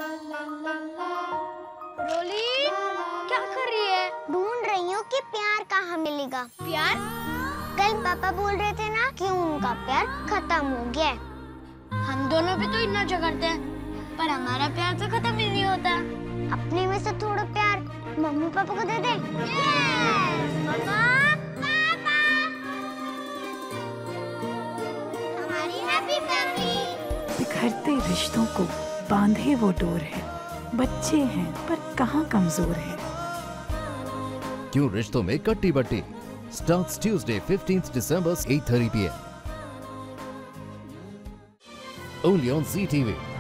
रोली क्या कर रही है? ढूंढ रही हूँ कि प्यार कहाँ मिलेगा। प्यार? कल पापा बोल रहे थे ना कि उनका प्यार खत्म हो गया है। हम दोनों भी तो इतना झगड़ते हैं, पर हमारा प्यार तो खत्म ही नहीं होता। अपने में से थोड़ा प्यार मम्मी पापा को दे दे। यस! पापा, पापा। हमारी हैप्पी फैमिली। बिखरते रिश्तों को बांधे वो डोर है, बच्चे हैं पर कहाँ कमजोर है। क्यों रिश्तों में कट्टी बट्टी starts Tuesday 15th December 8:30 p.m. only on CTV.